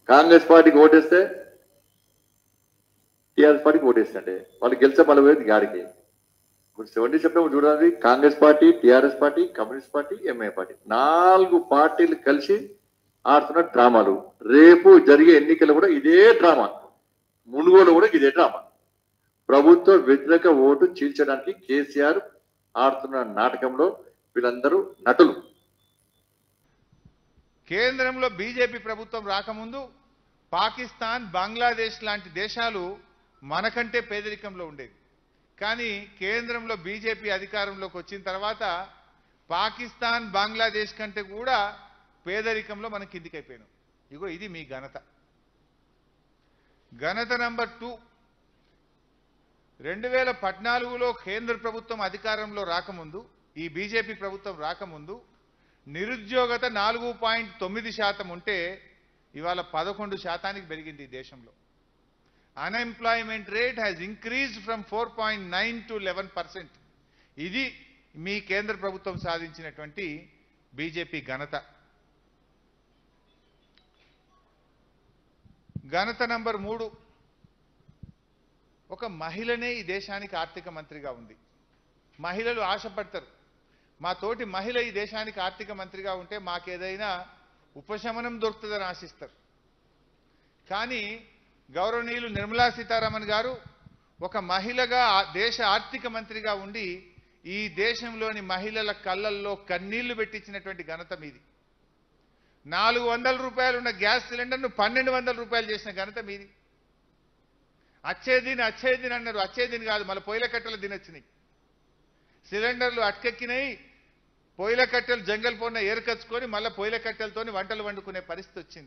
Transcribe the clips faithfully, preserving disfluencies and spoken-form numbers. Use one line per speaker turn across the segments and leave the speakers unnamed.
కాంగ్రెస్ పార్టీకి ఓటేస్తే టీఆర్ఎస్ పార్టీకి ఓటేస్తే వాళ్ళు గెలిచే మళ్ళీ పోయేది గాడికి. ఇప్పుడు సెవెంటీ సెప్టెంబర్ చూడాలి, Congress party, TRS party, communist party, MI party నాలుగు పార్టీలు కలిసి ఆడుతున్న డ్రామాలు. రేపు జరిగే ఎన్నికలు కూడా ఇదే డ్రామా, మునుగోలు కూడా ఇదే డ్రామా. ప్రభుత్వ వ్యతిరేక ఓటు చీల్చడానికి కేసీఆర్ ఆడుతున్న నాటకంలో వీళ్ళందరూ నటులు.
కేంద్రంలో బీజేపీ ప్రభుత్వం రాకముందు పాకిస్తాన్, బంగ్లాదేశ్ లాంటి దేశాలు మనకంటే పేదరికంలో ఉండేది. కానీ కేంద్రంలో బీజేపీ అధికారంలోకి వచ్చిన తర్వాత పాకిస్తాన్, బంగ్లాదేశ్ కంటే కూడా పేదరికంలో మనం కిందికైపోయినాం. ఇగో ఇది మీ ఘనత. ఘనత నంబర్ టూ, రెండు వేల పద్నాలుగులో కేంద్ర ప్రభుత్వం అధికారంలో రాకముందు, ఈ బీజేపీ ప్రభుత్వం రాకముందు నిరుద్యోగత నాలుగు పాయింట్ తొమ్మిది శాతం ఉంటే ఇవాళ పదకొండు శాతానికి పెరిగింది ఈ దేశంలో. Unemployment rate has increased from four point nine to eleven percent. ఇది మీ కేంద్ర ప్రభుత్వం సాధించినటువంటి బీజేపీ ఘనత. ఘనత నంబర్ మూడు, ఒక మహిళనే ఈ దేశానికి ఆర్థిక మంత్రిగా ఉంది. మహిళలు ఆశపడతారు, మా తోటి మహిళ ఈ దేశానికి ఆర్థిక మంత్రిగా ఉంటే మాకేదైనా ఉపశమనం దొరుకుతుందని ఆశిస్తారు. కానీ గౌరవనీయులు నిర్మలా సీతారామన్ గారు ఒక మహిళగా దేశ ఆర్థిక మంత్రిగా ఉండి ఈ దేశంలోని మహిళల కళ్ళల్లో కన్నీళ్లు పెట్టించినటువంటి ఘనత మీది. నాలుగు వందల రూపాయలు ఉన్న గ్యాస్ సిలిండర్ను పన్నెండు వందల రూపాయలు చేసిన ఘనత మీది. అచ్చేదిని అచ్చేదిని అన్నారు, అచ్చేదిని కాదు, మళ్ళీ పొయ్యిల కట్టెలు తినొచ్చినాయి. సిలిండర్లు అటకెక్కినాయి, పొయ్యిల కట్టెలు జంగల్ పోన్న ఏరుకచ్చుకొని మళ్ళీ పొయ్యిల కట్టెలతోని వంటలు వండుకునే పరిస్థితి వచ్చింది.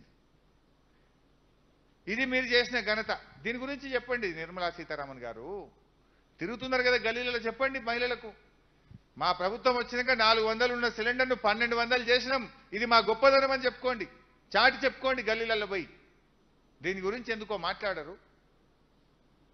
ఇది మీరు చేసిన ఘనత. దీని గురించి చెప్పండి నిర్మలా సీతారామన్ గారు. తిరుగుతున్నారు కదా గల్లీలలో, చెప్పండి మహిళలకు, మా ప్రభుత్వం వచ్చినాక నాలుగు వందలు ఉన్న సిలిండర్ను పన్నెండు వందలు చేసినాం, ఇది మా గొప్పదనం అని చెప్పుకోండి, చాటి చెప్పుకోండి గల్లీలలో పోయి. దీని గురించి ఎందుకో మాట్లాడరు.